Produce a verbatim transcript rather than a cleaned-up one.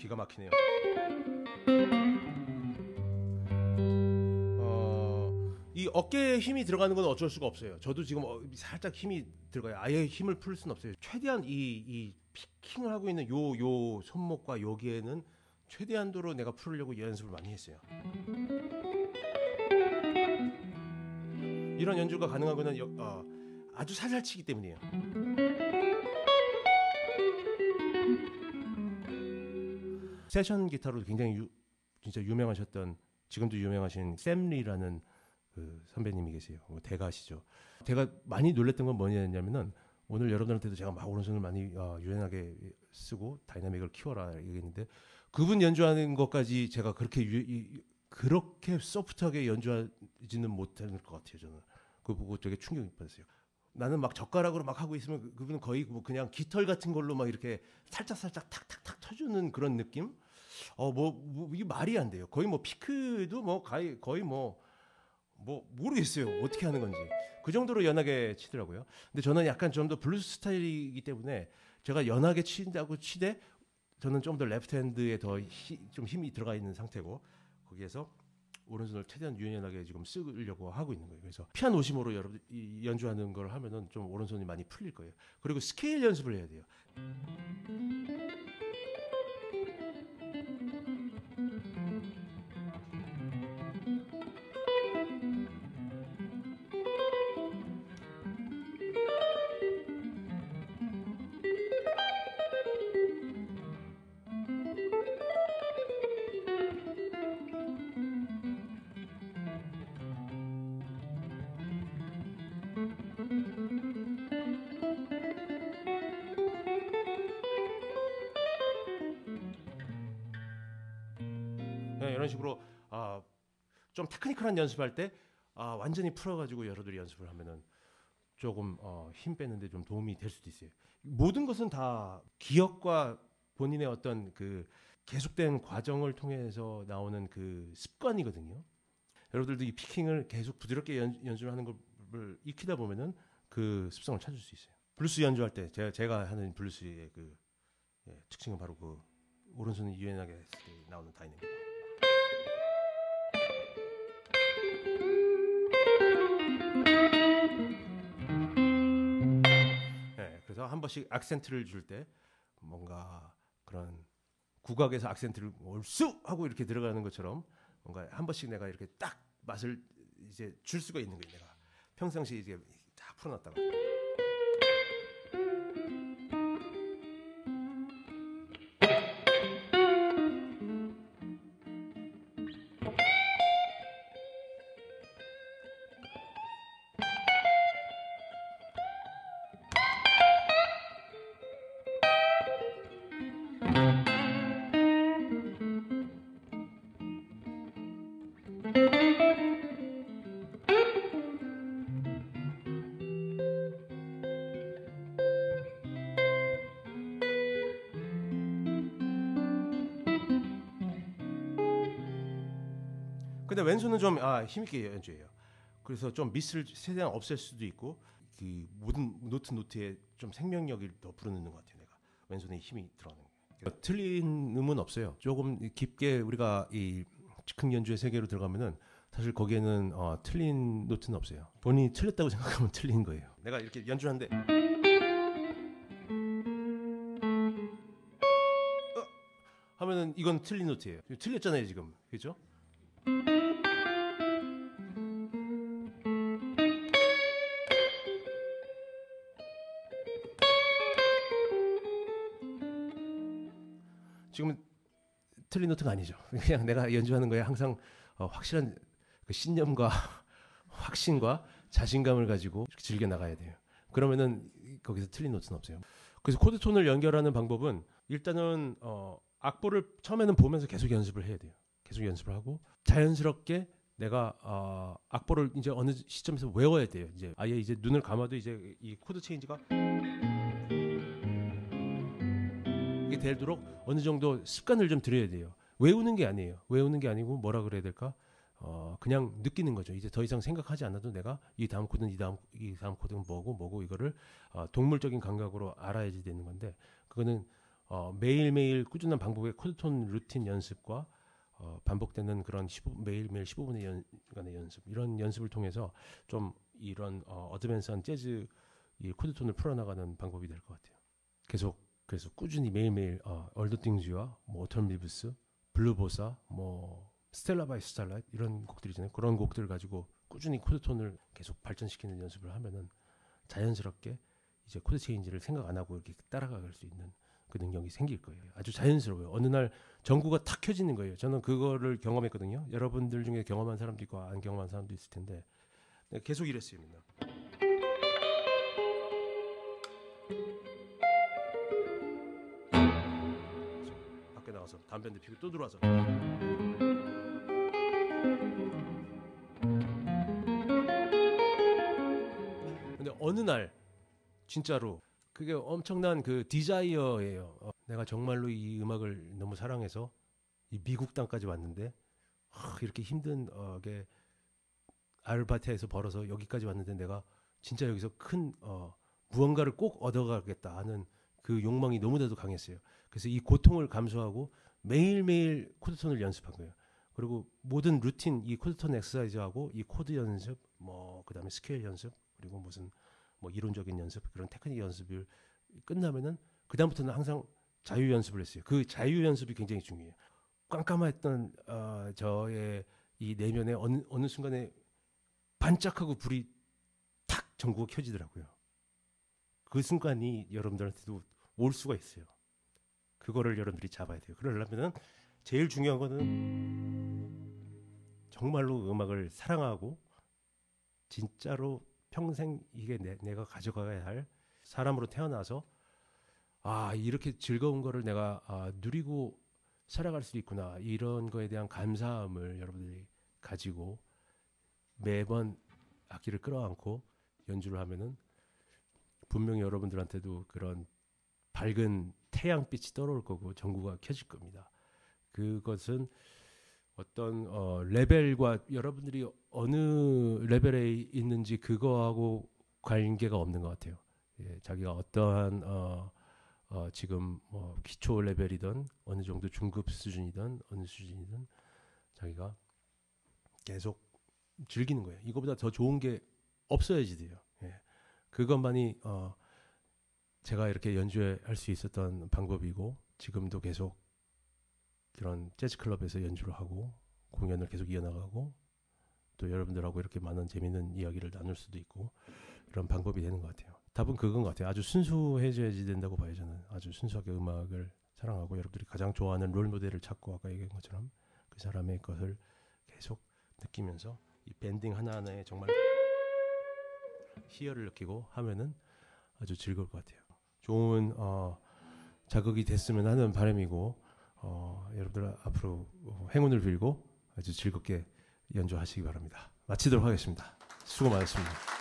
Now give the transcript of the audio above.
기가 막히네요. 어, 이 어깨에 힘이 들어가는 건 어쩔 수가 없어요. 저도 지금 어, 살짝 힘이 들어가요. 아예 힘을 풀 수는 없어요. 최대한 이, 이 피킹을 하고 있는 요, 요 손목과 여기에는 최대한도로 내가 풀으려고 연습을 많이 했어요. 이런 연주가 가능한 거는 여, 어, 아주 살살 치기 때문이에요. 세션 기타로 굉장히 유, 진짜 유명하셨던, 지금도 유명하신 샘 리라는 그 선배님이 계세요. 대가시죠. 제가 많이 놀랬던 건 뭐냐면은 오늘 여러분들한테도 제가 막 오른손을 많이 어, 유연하게 쓰고 다이나믹을 키워라 얘기했는데 그분 연주하는 것까지 제가 그렇게 유, 이, 그렇게 소프트하게 연주하지는 못할 것 같아요. 저는 그거 보고 되게 충격이 받았어요. 나는 막 젓가락으로 막 하고 있으면 그, 그분은 거의 뭐 그냥 깃털 같은 걸로 막 이렇게 살짝 살짝 탁탁탁 쳐주는 그런 느낌. 어뭐 뭐, 이게 말이 안 돼요. 거의 뭐 피크도 뭐 거의 거의 뭐 뭐 모르겠어요. 어떻게 하는 건지. 그 정도로 연하게 치더라고요. 근데 저는 약간 좀 더 블루스 스타일이기 때문에 제가 연하게 친다고 치되 저는 좀 더 레프트 핸드에 더 좀 힘이 들어가 있는 상태고 거기에서 오른손을 최대한 유연하게 지금 쓰려고 하고 있는 거예요. 그래서 피아노 오심으로 여러분 연주하는 걸 하면은 좀 오른손이 많이 풀릴 거예요. 그리고 스케일 연습을 해야 돼요. 네, 이런 식으로 아, 좀 테크니컬한 연습할 때 아, 완전히 풀어가지고 여러분들이 연습을 하면은 조금 어, 힘 빼는데 좀 도움이 될 수도 있어요. 모든 것은 다 기억과 본인의 어떤 그 계속된 과정을 통해서 나오는 그 습관이거든요. 여러분들도 이 피킹을 계속 부드럽게 연, 연주를 하는 걸 익히다 보면은 그 습성을 찾을 수 있어요. 블루스 연주할 때 제가, 제가 하는 블루스의 그 예, 특징은 바로 그 오른손이 유연하게 했을 때 나오는 다이내믹. 네, 그래서 한 번씩 악센트를 줄 때 뭔가 그런 국악에서 악센트를 올수 하고 이렇게 들어가는 것처럼 뭔가 한 번씩 내가 이렇게 딱 맛을 이제 줄 수가 있는 거예요. 내가 평상시에 이제 다 풀어놨다가. 근데 왼손은 좀 아, 힘있게 연주해요. 그래서 좀 미스를 최대한 없앨 수도 있고 그 모든 노트 노트에 좀 생명력을 더 불어넣는 것 같아요. 내가 왼손에 힘이 들어가는 거예요. 틀린 음은 없어요. 조금 깊게 우리가 이 즉흥 연주의 세계로 들어가면은 사실 거기에는 어, 틀린 노트는 없어요. 본인이 틀렸다고 생각하면 틀린 거예요. 내가 이렇게 연주하는데 어, 하면은 이건 틀린 노트예요. 틀렸잖아요 지금, 그렇죠? 지금은 틀린 노트가 아니죠. 그냥 내가 연주하는 거에 항상 어, 확실한 그 신념과 확신과 자신감을 가지고 즐겨 나가야 돼요. 그러면은 거기서 틀린 노트는 없어요. 그래서 코드 톤을 연결하는 방법은 일단은 어, 악보를 처음에는 보면서 계속 연습을 해야 돼요. 계속 연습을 하고 자연스럽게 내가 어, 악보를 이제 어느 시점에서 외워야 돼요. 이제 아예 이제 눈을 감아도 이제 이 코드 체인지가 이게 되도록 어느 정도 습관을 좀 들여야 돼요. 외우는 게 아니에요. 외우는 게 아니고 뭐라 그래야 될까? 어, 그냥 느끼는 거죠. 이제 더 이상 생각하지 않아도 내가 이 다음 코드는 이 다음 이 다음 코드는 뭐고 뭐고 이거를 어, 동물적인 감각으로 알아야지 되는 건데 그거는 어, 매일매일 꾸준한 방법의 코드톤 루틴 연습과 어, 반복되는 그런 십오, 매일매일 십오 분의 연간의 연습 이런 연습을 통해서 좀 이런 어, 어드밴스한 재즈 이 코드톤을 풀어나가는 방법이 될 것 같아요. 계속 그래서 꾸준히 매일매일 어, 얼더 띵즈와 뭐 오텀 리브스, 블루보사, 뭐 스텔라 바이 스타라이트 이런 곡들이잖아요. 그런 곡들을 가지고 꾸준히 코드톤을 계속 발전시키는 연습을 하면은 자연스럽게 이제 코드 체인지를 생각 안 하고 이렇게 따라갈 수 있는 그 능력이 생길 거예요. 아주 자연스러워요. 어느 날 전구가 탁 켜지는 거예요. 저는 그거를 경험했거든요. 여러분들 중에 경험한 사람도 있고 안 경험한 사람도 있을 텐데 계속 이랬어요. 맨날. 밖에 나가서 담배 한 대 피고 또 들어와서 근데 어느 날 진짜로 그게 엄청난 그 디자이어예요. 어, 내가 정말로 이 음악을 너무 사랑해서 이 미국 땅까지 왔는데 어, 이렇게 힘든 어, 게 알바트에서 벌어서 여기까지 왔는데 내가 진짜 여기서 큰 어, 무언가를 꼭 얻어가겠다 하는 그 욕망이 너무나도 강했어요. 그래서 이 고통을 감수하고 매일매일 코드톤을 연습한 거예요. 그리고 모든 루틴 이 코드톤 엑서사이즈하고 이 코드 연습 뭐 그다음에 스케일 연습 그리고 무슨 뭐 이론적인 연습 그런 테크닉 연습을 끝나면은 그 다음부터는 항상 자유 연습을 했어요. 그 자유 연습이 굉장히 중요해요. 깜깜했던 어, 저의 이 내면에 어느 어느 순간에 반짝하고 불이 탁 전구가 켜지더라고요. 그 순간이 여러분들한테도 올 수가 있어요. 그거를 여러분들이 잡아야 돼요. 그러려면은 제일 중요한 거는 정말로 음악을 사랑하고 진짜로 평생 이게 내, 내가 가져가야 할 사람으로 태어나서 아 이렇게 즐거운 거를 내가 아, 누리고 살아갈 수 있구나 이런 거에 대한 감사함을 여러분들이 가지고 매번 악기를 끌어안고 연주를 하면은 분명히 여러분들한테도 그런 밝은 태양빛이 떠오를 거고 전구가 켜질 겁니다. 그것은 어떤 어, 레벨과 여러분들이 어느 레벨에 있는지 그거하고 관계가 없는 것 같아요. 예, 자기가 어떠한 어, 어, 지금 뭐 기초 레벨이든 어느 정도 중급 수준이든 어느 수준이든 자기가 계속 즐기는 거예요. 이거보다 더 좋은 게 없어야지 돼요. 예, 그것만이 어, 제가 이렇게 연주할 수 있었던 방법이고 지금도 계속 그런 재즈 클럽에서 연주를 하고 공연을 계속 이어나가고 또 여러분들하고 이렇게 많은 재미있는 이야기를 나눌 수도 있고 이런 방법이 되는 것 같아요. 답은 그건 것 같아요. 아주 순수해져야지 된다고 봐요. 저는 아주 순수하게 음악을 사랑하고 여러분들이 가장 좋아하는 롤 모델을 찾고 아까 얘기한 것처럼 그 사람의 것을 계속 느끼면서 이 밴딩 하나하나에 정말 희열을 느끼고 하면은 아주 즐거울 것 같아요. 좋은 어, 자극이 됐으면 하는 바람이고 어, 여러분들 앞으로 행운을 빌고 아주 즐겁게 연주하시기 바랍니다. 마치도록 하겠습니다. 수고 많으셨습니다.